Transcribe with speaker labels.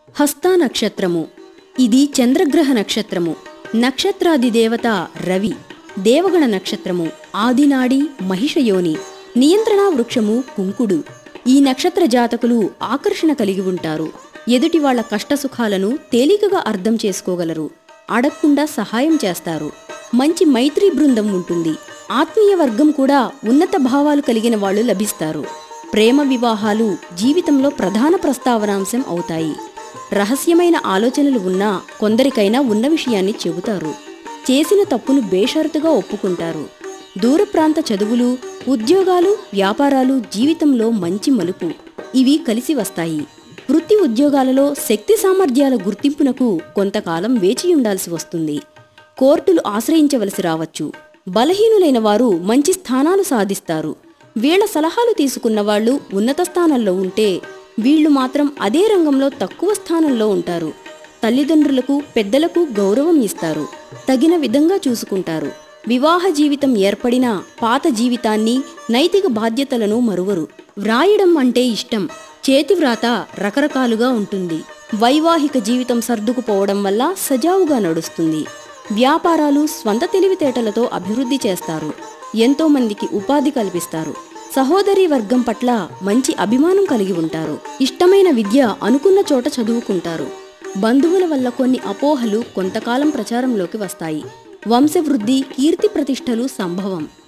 Speaker 1: హస్తా నక్షత్రము. ఇది చంద్రగ్రహ నక్షత్రము. నక్షత్రాధిదేవత రవి. దేవగణ నక్షత్రము ఆదినాడి మహిషయోని. నియంత్రణ వృక్షము కుంకుడు. ఈ నక్షత్ర జాతకులు ఆకర్షణ కలిగి ఉంటారు. ఎదుటి వాళ్ల కష్టసుఖాలను తేలికగా అర్థం చేసుకోగలరు. అడగకుండా సహాయం చేస్తారు. మంచి మైత్రీ బృందం ఉంటుంది. ఆత్మీయ వర్గం కూడా ఉన్నత భావాలు కలిగిన వాళ్ళు లభిస్తారు. ప్రేమ వివాహాలు జీవితంలో ప్రధాన ప్రస్తావనాంశం అవుతాయి. రహస్యమైన ఆలోచనలు ఉన్నా కొందరికైనా ఉన్న విషయాన్ని చెబుతారు. చేసిన తప్పును బేషరతుగా ఒప్పుకుంటారు. దూర ప్రాంత చదువులు, ఉద్యోగాలు, వ్యాపారాలు జీవితంలో మంచి మలుపు. ఇవి కలిసి వస్తాయి. వృత్తి ఉద్యోగాలలో శక్తి సామర్థ్యాల గుర్తింపునకు కొంతకాలం వేచియుండాల్సి వస్తుంది. కోర్టులు ఆశ్రయించవలసి రావచ్చు. బలహీనులైన వారు మంచి స్థానాలు సాధిస్తారు. వీళ్ల సలహాలు తీసుకున్న వాళ్ళు ఉన్నత స్థానాల్లో ఉంటే వీళ్లు మాత్రం అదే రంగంలో తక్కువ స్థానంలో ఉంటారు. తల్లిదండ్రులకు, పెద్దలకు గౌరవం ఇస్తారు. తగిన విధంగా చూసుకుంటారు. వివాహ జీవితం ఏర్పడినా పాత జీవితాన్ని, నైతిక బాధ్యతలను మరువరు. వ్రాయడం అంటే ఇష్టం. చేతివ్రాత రకరకాలుగా ఉంటుంది. వైవాహిక జీవితం సర్దుకుపోవడం వల్ల సజావుగా నడుస్తుంది. వ్యాపారాలు స్వంత తెలివితేటలతో అభివృద్ధి చేస్తారు. ఎంతో మందికి ఉపాధి కల్పిస్తారు. సహోదరీ వర్గం పట్ల మంచి అభిమానం కలిగి ఉంటారు. ఇష్టమైన విద్య అనుకున్న చోట చదువుకుంటారు. బంధువుల వల్ల కొన్ని అపోహలు కొంతకాలం ప్రచారంలోకి వస్తాయి. వంశవృద్ధి, కీర్తి ప్రతిష్టలు సంభవం.